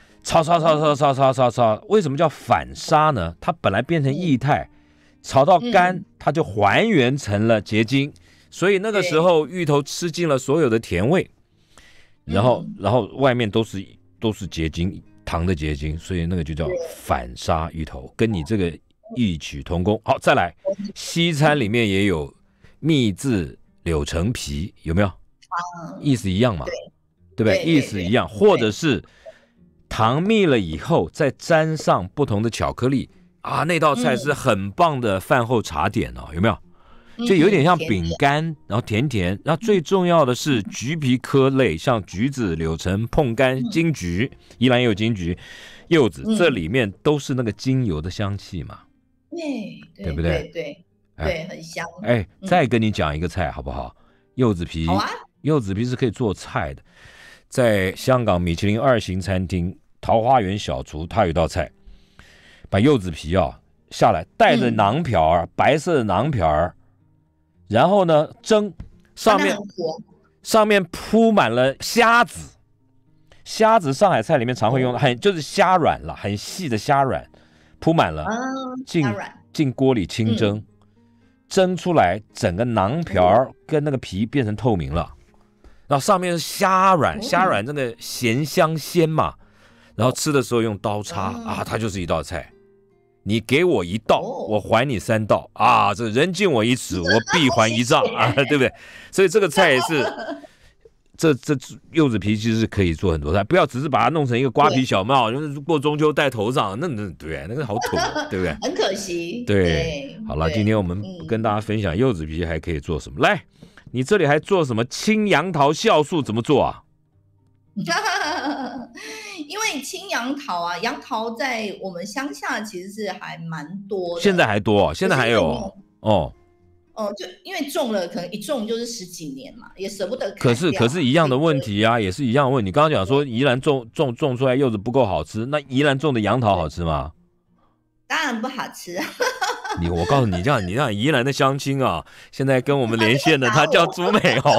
Speaker 3: 为什么叫反砂呢？它本来变成液态，炒到干，它就还原成了结晶。所以那个时候芋头吃尽了所有的甜味，然后外面都是结晶，糖的结晶，所以那个就叫反砂芋头，跟你这个异曲同工。好，再来，西餐里面也有蜜制柳橙皮，有没有？意思一样嘛，对不对？意思一样，或者是糖蜜了以后再沾上不同的巧克力啊，那道菜是很棒的饭后茶点哦，有没有？就有点像饼干，然后甜甜，然后最重要的是橘皮科类，像橘子、柳橙、椪柑、金桔，宜兰也有金桔、柚子，这里面都是那个精油的香气嘛，对不对？
Speaker 4: 对，很香。
Speaker 3: 再跟你讲一个菜好不好？柚子皮，
Speaker 4: 好啊，
Speaker 3: 柚子皮是可以做菜的，在香港米其林2星餐厅桃花源小厨，它有一道菜，把柚子皮下来，带着囊瓢白色的囊瓢然后呢蒸，上面铺满了虾子，上海菜里面常会用的，就是虾软了，很细的虾软，铺满了，进锅里清蒸，蒸出来整个囊瓢跟那个皮变成透明了，然后上面是虾软这个咸香鲜嘛，然后吃的时候用刀叉它就是一道菜。你给我一道，我还你3道啊！这人敬我1尺，我必还1丈啊，对不对？所以这个菜也是，这柚子皮其实是可以做很多菜，不要只是把它弄成一个瓜皮小帽，就是过中秋戴头上，那对，那个好土，对不对？
Speaker 4: 很可惜。
Speaker 3: 对，好了，今天我们跟大家分享柚子皮还可以做什么。来，你这里还做什么青杨桃酵素怎么做啊？
Speaker 4: 因为青杨桃杨桃在我们乡下其实是还蛮多的，
Speaker 3: 现在还多，现在还有
Speaker 4: 就因为种了，可能一种就是10几年嘛，也舍不得
Speaker 3: 砍掉。可是一样的问题啊，也是一样的问题。你刚刚讲说宜兰种出来柚子不够好吃，那宜兰种的杨桃好吃吗？
Speaker 4: 当然不好吃。
Speaker 3: 我告诉你，你让宜兰的乡亲现在跟我们连线的，他叫朱美红。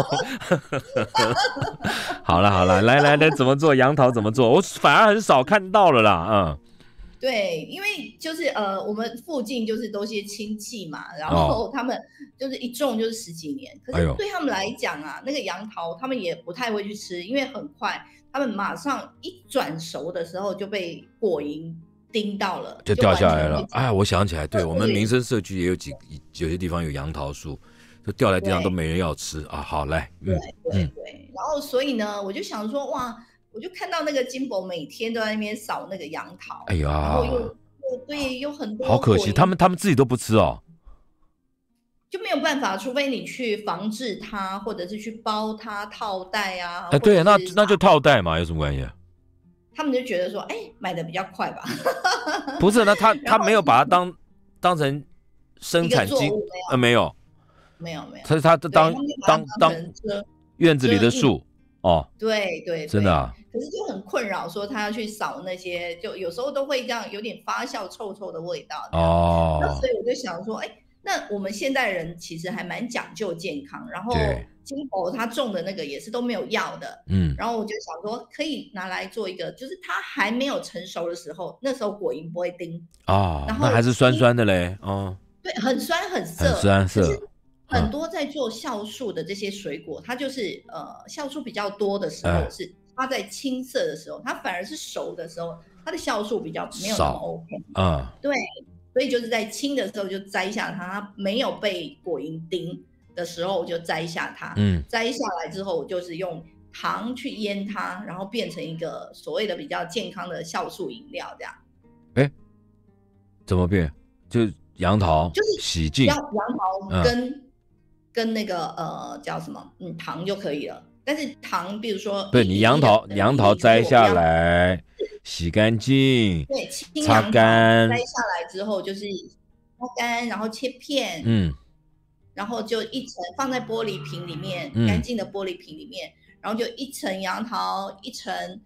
Speaker 3: 好了，来，怎么做杨桃？怎么做？我反而很少看到了啦，
Speaker 4: 对，因为就是我们附近就是都是亲戚嘛，然后他们就是一种就是10几年，可是对他们来讲那个杨桃他们也不太会去吃，因为很快他们马上一转熟的时候就被果蝇叮到了，
Speaker 3: 就掉下来了。我想起来，对，我们民生社区也有有些地方有杨桃树，就掉在地上都没人要吃好，来，
Speaker 4: 对，然后所以呢，我就想说，哇，我就看到那个金宝每天都在那边扫那个杨桃，然后又很多，
Speaker 3: 好可惜，他们自己都不吃
Speaker 4: 就没有办法，除非你去防治它，或者是去包它套袋
Speaker 3: 对，那就套袋嘛，有什么关系？
Speaker 4: 他们就觉得说，买的比较快吧。
Speaker 3: 不是，那他没有把它当成生产基没有，他当院子里的树
Speaker 4: 对，
Speaker 3: 真的
Speaker 4: 可是就很困扰，说他要去扫那些，就有时候都会这样有点发酵臭的味道那所以我就想说，那我们现代人其实还蛮讲究健康，然后金宝他种的那个也是都没有药的，然后我就想说可以拿来做一个，就是它还没有成熟的时候，那时候果蝇不会叮然后
Speaker 3: 那还是酸酸的嘞
Speaker 4: 对，很酸很涩，很多在做酵素的这些水果，它就是酵素比较多的时候是它在青涩的时候，它反而是熟的时候，它的酵素比较没有那么 OK 对，所以就是在青的时候就摘下它没有被果蝇叮的时候我就摘下它，摘下来之后我就是用糖去腌它，然后变成一个所谓的比较健康的酵素饮料这样。
Speaker 3: 怎么变？就杨桃就是洗净，
Speaker 4: 杨桃跟那个叫什么糖就可以了。但是糖，比如说
Speaker 3: 对你杨桃摘下来，洗干净，
Speaker 4: 对，
Speaker 3: 擦干，
Speaker 4: 摘下来之后就是擦干，然后切片，然后就一层放在玻璃瓶里面，干净的玻璃瓶里面，然后就一层杨桃，一层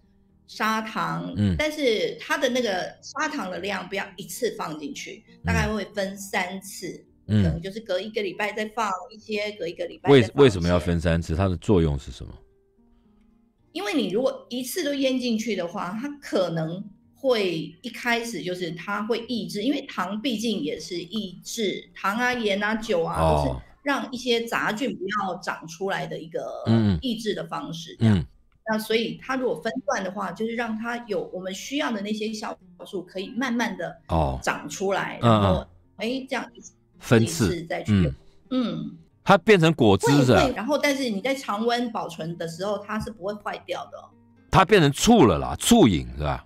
Speaker 4: 砂糖，但是它的那个砂糖的量不要一次放进去，大概会分3次，可能就是隔1个礼拜再放一些，隔1个礼拜再放一些。
Speaker 3: 为什么要分3次？它的作用是什么？
Speaker 4: 因为你如果一次都腌进去的话，它可能会一开始就是它会抑制，因为糖毕竟也是抑制糖啊、盐啊、酒啊，都是让一些杂菌不要长出来的一个抑制的方式。这样，那所以它如果分段的话，就是让它有我们需要的那些酵素可以慢慢的长出来，然后这样
Speaker 3: 分次
Speaker 4: 再去
Speaker 3: 它变成果汁是吧？
Speaker 4: 然后但是你在常温保存的时候，它是不会坏掉的。
Speaker 3: 它变成醋了啦，醋饮是吧？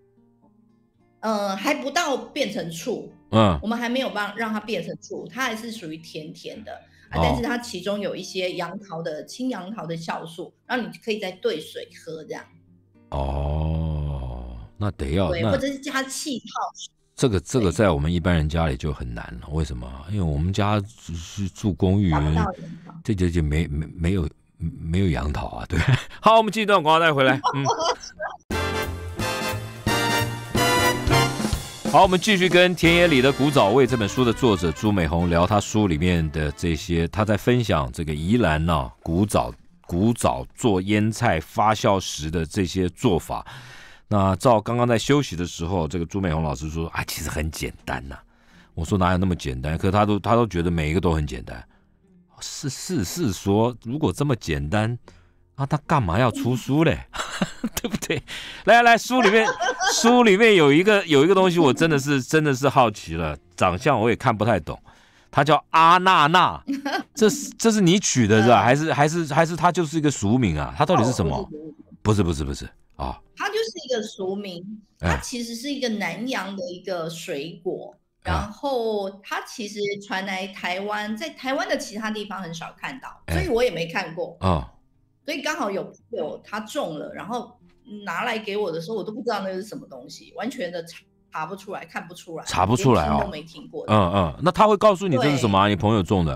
Speaker 4: 还不到变成醋，我们还没有让它变成醋，它还是属于甜甜的，但是它其中有一些青杨桃的酵素，然后你可以再兑水喝这样。
Speaker 3: 那得要
Speaker 4: 对，或者是加气泡水。
Speaker 3: 这个在我们一般人家里就很难了，为什么？因为我们家是住公寓，这就没有杨桃啊，对。好，我们继续段广告再回来。好，我们继续跟《田野里的古早味》这本书的作者朱美红聊他书里面的这些，他在分享这个宜兰古早做腌菜发酵时的这些做法。那照刚刚在休息的时候，这个朱美红老师说其实很简单呐。我说哪有那么简单？可是他都觉得每一个都很简单。是说，如果这么简单，他干嘛要出书嘞？对不对？来，书里面有一个东西，我真的是好奇了，长相我也看不太懂。它叫阿娜娜，这是你取的是吧？还是它就是一个俗名啊？它到底是什么？不是它
Speaker 4: 就是一个俗名，它其实是一个南洋的一个水果，然后它其实传来台湾，在台湾的其他地方很少看到，所以我也没看过。所以刚好有朋友他种了，然后拿来给我的时候，我都不知道那是什么东西，完全的查不出来，看不出来，
Speaker 3: 查不出来
Speaker 4: 连听都没听过。
Speaker 3: 那他会告诉你这是什么？你朋友种的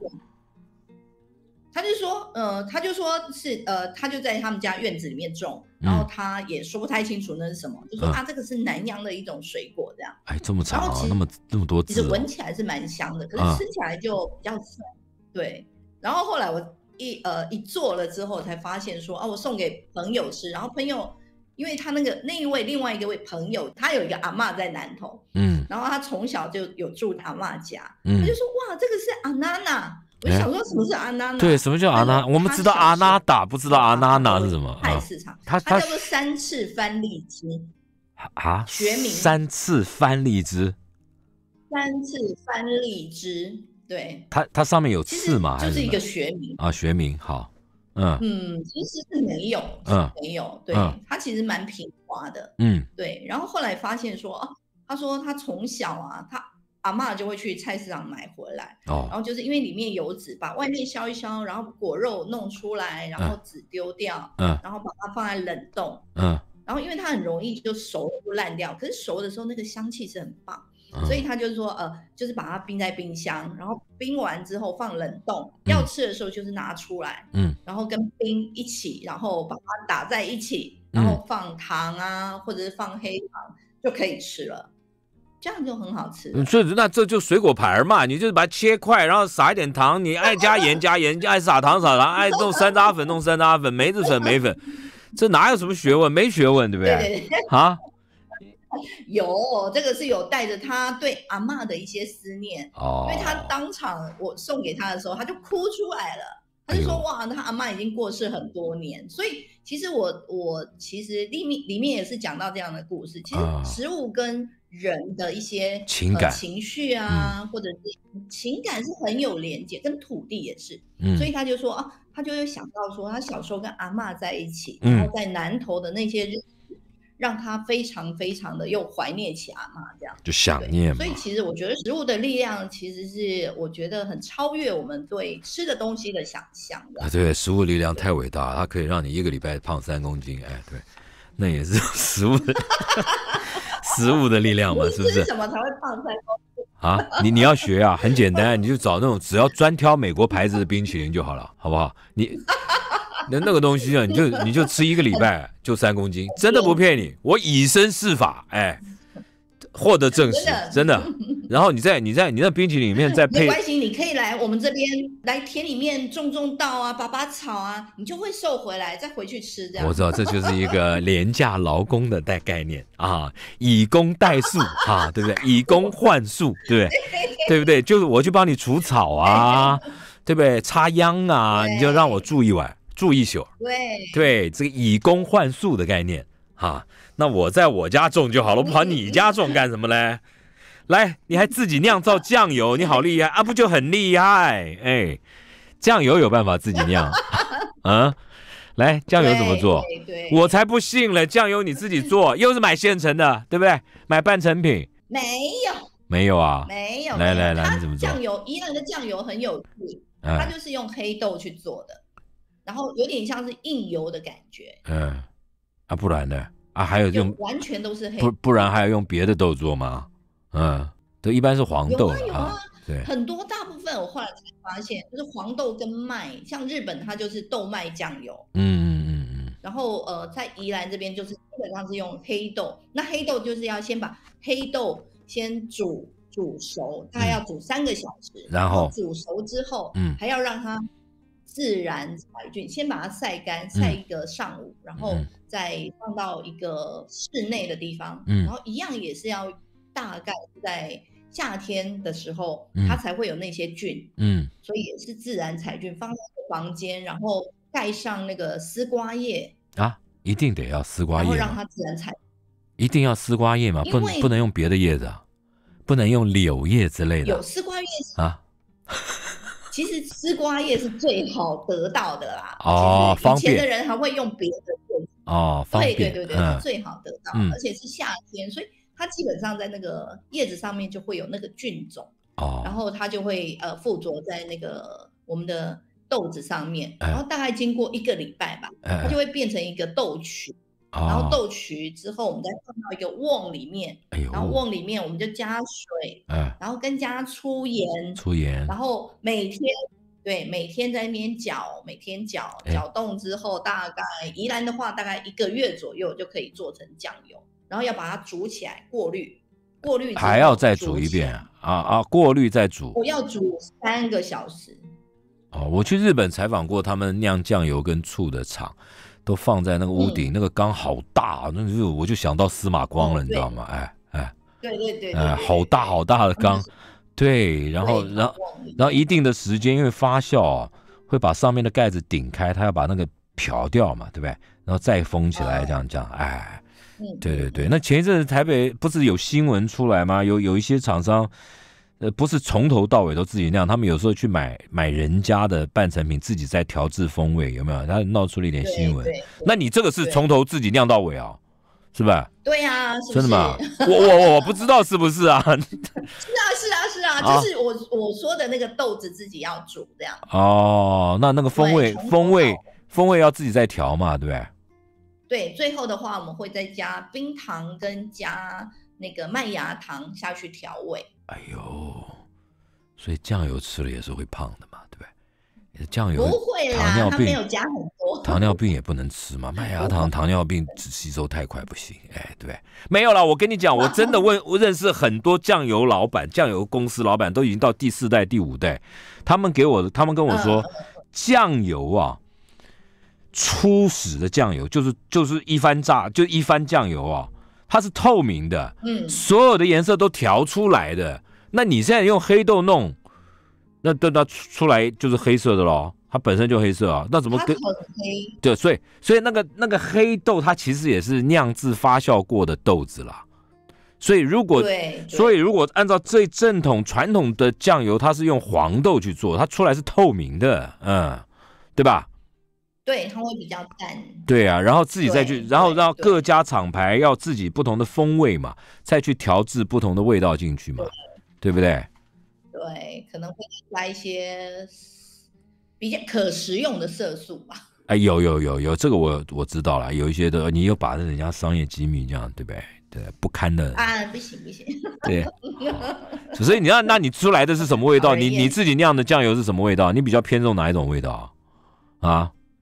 Speaker 4: 他就说是他就在他们家院子里面种，然后他也说不太清楚那是什么，就说这个是南洋的一种水果这样。
Speaker 3: 这么长那么多字，
Speaker 4: 其实闻起来是蛮香的，可是吃起来就比较酸。对，然后后来我一做了之后才发现说我送给朋友吃，然后朋友因为他另外一位朋友，他有一个阿嬷在南投，然后他从小就有住阿嬷家，他就说哇这个是阿娜娜。我就想说什么是阿娜娜？
Speaker 3: 对，什么叫阿娜？我们知道阿娜达，不知道阿娜娜是什么。
Speaker 4: 菜市场，它叫做3次番荔枝学名
Speaker 3: 3次番荔枝。
Speaker 4: 3次番荔枝，对。
Speaker 3: 它上面有刺吗？
Speaker 4: 就是一个学名
Speaker 3: 学名好。
Speaker 4: 其实是没有，没有。对，它其实蛮平滑的。对。然后后来发现说他说他从小他阿嬷就会去菜市场买回来，然后就是因为里面有籽，把外面削一削，然后果肉弄出来，然后籽丢掉，然后把它放在冷冻，然后因为它很容易就熟了就烂掉，可是熟的时候那个香气是很棒，所以他就说就是把它冰在冰箱，然后冰完之后放冷冻，要吃的时候就是拿出来，然后跟冰一起，然后把它打在一起，然后放糖或者是放黑糖就可以吃了。这样就很好吃，
Speaker 3: 所以那这就水果盘嘛，你就是把它切块，然后撒一点糖，你爱加盐加盐，爱撒糖撒糖，爱弄山楂粉弄山楂粉，梅子粉梅粉，这哪有什么学问？没学问，对不对？
Speaker 4: 对有这个是有带着他对阿嬷的一些思念，因为他当场我送给他的时候，他就哭出来了。他就说哇，他阿嬷已经过世很多年，所以其实我其实里面也是讲到这样的故事。其实食物跟人的一些
Speaker 3: 情感、
Speaker 4: 情绪或者是情感是很有连结，跟土地也是。所以他就说他就会想到说他小时候跟阿嬷在一起，然后在南投的那些日子，让他非常非常的又怀念起阿嬷，这样
Speaker 3: 就想念嘛。
Speaker 4: 所以其实我觉得食物的力量其实是我觉得很超越我们对吃的东西的想象的。
Speaker 3: 对，食物力量太伟大了，它可以让你1个礼拜胖3公斤。对，那也是食物的食物的力量嘛，是不是？
Speaker 4: 吃什么才会胖3公
Speaker 3: 斤？你要学很简单，你就找那种只要专挑美国牌子的冰淇淋就好了，好不好？ 那个东西啊，你就吃1个礼拜就3公斤，真的不骗你，我以身试法，哎，获得证实，真的。然后你那冰淇淋里面再配，
Speaker 4: 没关系，你可以来我们这边来田里面种稻啊，拔草啊，你就会瘦回来，再回去吃这样。
Speaker 3: 我知道这就是一个廉价劳工的概念啊，以工代数啊，对不对？以工换数，对不对？对不对？就是我去帮你除草啊，对不对？插秧啊，你就让我住1晚，住1宿。对，这个以工换数的概念啊，那我在我家种就好了，我跑你家种干什么嘞？来，你还自己酿造酱油，你好厉害啊！不就很厉害？哎，酱油有办法自己酿啊？来，酱油怎么做？我才不信了，酱油你自己做，又是买现成的，对不对？买半成品？没有啊？没有。来，你怎么做？
Speaker 4: 酱油，宜兰的酱油很有趣，它就是用黑豆去做的，然后有点像是硬油的感觉。
Speaker 3: 不然呢？还有用
Speaker 4: 完全都是黑豆，
Speaker 3: 不然还要用别的豆做吗？对，一般是黄豆
Speaker 4: 有啊，
Speaker 3: 对，
Speaker 4: 很多大部分我后来才发现，就是黄豆跟麦，像日本它就是豆麦酱油，然后在宜兰这边就是基本上是用黑豆，那黑豆就是要先把黑豆先煮熟，大概要煮3个小时，然后煮熟之后，还要让它自然采菌，先把它晒干，晒一个上午，然后再放到一个室内的地方，然后一样也是要大概在夏天的时候，它才会有那些菌，所以也是自然采菌，放在房间，然后盖上那个丝瓜叶
Speaker 3: 啊，一定得要丝瓜叶，
Speaker 4: 然后让它自然采，
Speaker 3: 一定要丝瓜叶嘛，不能用别的叶子啊，不能用柳叶之类的，
Speaker 4: 有丝瓜叶啊。其实丝瓜叶是最好得到的啦，方便。以前的人还会用别的叶子
Speaker 3: 方便。
Speaker 4: 对，最好得到，而且是夏天，所以它基本上在那个叶子上面就会有那个菌种，然后它就会附着在那个我们的豆子上面，然后大概经过1个礼拜吧，它就会变成一个豆曲。然后豆曲之后，我们再放到一个瓮里面，然后瓮里面我们就加水，然后加粗盐，然后每天在那边搅，每天搅动之后，大概宜兰的话，大概1个月左右就可以做成酱油，然后要把它煮起来，过滤
Speaker 3: 还要再煮一遍过滤再煮，
Speaker 4: 我要煮3个小时。
Speaker 3: 我去日本采访过他们酿酱油跟醋的厂。都放在那个屋顶，那个缸好大，我就想到司马光了，你知道吗？
Speaker 4: 对，
Speaker 3: 好大的缸，对，然后一定的时间，因为发酵会把上面的盖子顶开，它要把那个漂掉嘛，对不对？然后再封起来，这样，对。那前一阵子台北不是有新闻出来吗？有一些厂商。不是从头到尾都自己酿，他们有时候去买人家的半成品，自己再调制风味，有没有？他闹出了一点新闻。那你这个是从头自己酿到尾啊，是吧？
Speaker 4: 对啊，是不是
Speaker 3: 真的吗？我不知道是不是啊？
Speaker 4: 是啊，就是我说的那个豆子自己要煮这样。
Speaker 3: 那个风味要自己再调嘛，对不对？
Speaker 4: 对，最后的话我们会再加冰糖跟加那个麦芽糖下去调味。
Speaker 3: 所以酱油吃了也是会胖的嘛，对不对？酱油
Speaker 4: 不会啦，它没有加很多。
Speaker 3: 糖尿病也不能吃嘛，麦芽糖糖尿病吸收太快不行，对不对？没有啦，我跟你讲，我真的我认识很多酱油老板、酱油公司老板，都已经到第4代、第5代，他们跟我说，酱油啊，初始的酱油就是一番酱油啊。它是透明的，所有的颜色都调出来的。那你现在用黑豆弄，那出来就是黑色的咯，它本身就黑色啊。那怎么跟？它很黑。对，所以那个黑豆，它其实也是酿制发酵过的豆子啦。所以如果按照最正统传统的酱油，它是用黄豆去做，它出来是透明的，对吧？
Speaker 4: 对，它会比较淡。
Speaker 3: 对啊，然后自己再去，然后让各家厂牌要自己不同的风味嘛，再去调制不同的味道进去嘛，对不对？
Speaker 4: 对，可能会加一些比较可食用的色素吧。
Speaker 3: 有，这个我知道了，有一些的，你又把人家商业机密这样，对不对？对，不堪的
Speaker 4: 不行。
Speaker 3: 对，所以那你出来的是什么味道？你自己酿的酱油是什么味道？你比较偏重哪一种味道啊？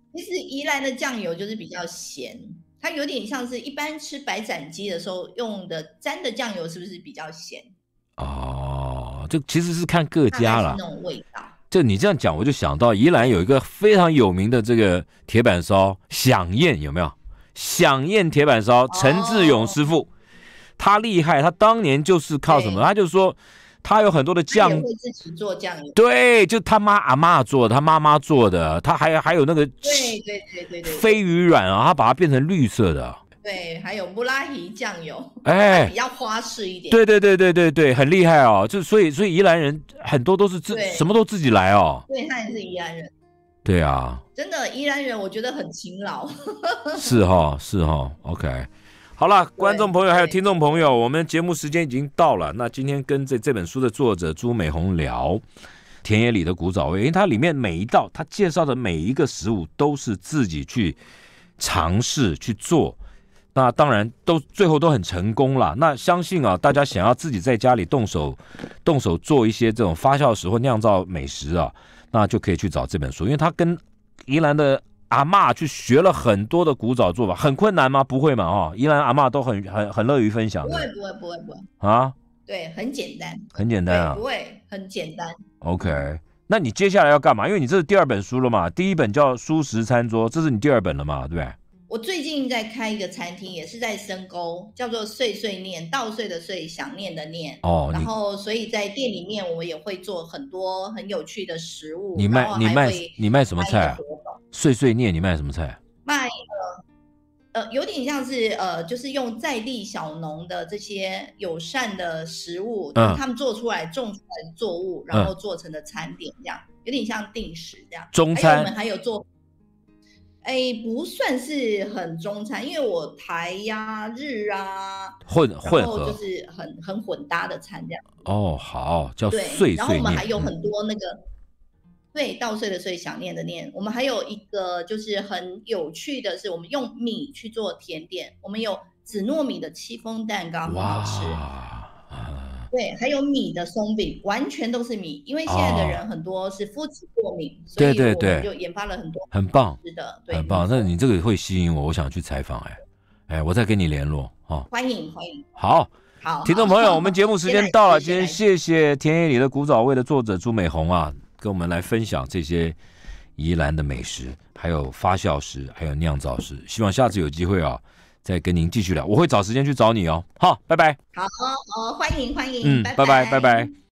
Speaker 4: 其实宜兰的酱油就是比较咸，它有点像是一般吃白斩鸡的时候用的沾的酱油，是不是比较咸？
Speaker 3: 哦，这其实是看各家啦。
Speaker 4: 那种味道。
Speaker 3: 这你这样讲，我就想到宜兰有一个非常有名的这个铁板烧响宴，有没有？响宴铁板烧，陈志勇师傅，他厉害，他当年就是靠什么？他就说他有很多的酱，
Speaker 4: 他也会自己做酱油。
Speaker 3: 对，就他阿嬷做的，他妈妈做的，他还有那个
Speaker 4: 对
Speaker 3: 飞鱼软啊，他把它变成绿色的。
Speaker 4: 对，还有布拉提酱油，比较花式一点。
Speaker 3: 对，很厉害哦。就所以宜兰人很多都是什么都自己来哦。
Speaker 4: 对，他也是宜兰人。
Speaker 3: 对啊，
Speaker 4: 真的宜兰人我觉得很勤劳。
Speaker 3: 是齁 OK。好了，观众朋友还有听众朋友，我们节目时间已经到了。那今天跟这本书的作者朱美红聊田野里的古早味，因为它里面每一道他介绍的每一个食物都是自己去尝试去做，那当然最后都很成功了。那相信啊，大家想要自己在家里动手做一些这种发酵食或酿造美食啊，那就可以去找这本书，因为他跟宜兰的阿嬷去学了很多的古早做法。很困难吗？不会嘛，宜兰阿嬷都很乐于分享的。
Speaker 4: 不会
Speaker 3: 啊，
Speaker 4: 对，很简单，
Speaker 3: 很简单啊，
Speaker 4: 不会很简单。
Speaker 3: OK， 那你接下来要干嘛？因为你这是第二本书了嘛，第一本叫蔬食餐桌，这是你第二本了嘛，对不对？
Speaker 4: 我最近在开一个餐厅，也是在深沟，叫做碎碎念，稻穗的穗，想念的念。哦，然后所以在店里面我也会做很多很有趣的食物。
Speaker 3: 你卖什么菜啊？碎碎念，你卖什么菜？
Speaker 4: 卖有点像是就是用在地小农的这些友善的食物，他们做出来种出来的作物，然后做成的餐点，这样有点像定食这样。
Speaker 3: 中餐。
Speaker 4: 我们还有做。不算是很中餐，因为我台呀、日啊
Speaker 3: 混合，
Speaker 4: 就是很混搭的餐这样。
Speaker 3: 哦，好，叫碎碎念。
Speaker 4: 然后我们还有很多那个对稻穗的穗，想念的念。我们还有一个就是很有趣的是，我们用米去做甜点，我们有紫糯米的戚风蛋糕，很好吃。对，还有米的松饼，完全都是米，因为现在的人很多是肤质过敏，所以我们就研发了很多
Speaker 3: 很棒
Speaker 4: 的，
Speaker 3: 很棒。那你这个会吸引我想去采访我再跟你联络哦。
Speaker 4: 欢迎。
Speaker 3: 好，听众朋友，我们节目时间到了，今天谢谢田野里的古早味的作者朱美红啊，跟我们来分享这些宜兰的美食，还有发酵食，还有酿造食。希望下次有机会啊，再跟您继续聊，我会找时间去找你哦。好，拜拜。
Speaker 4: 好，欢迎，
Speaker 3: 拜拜。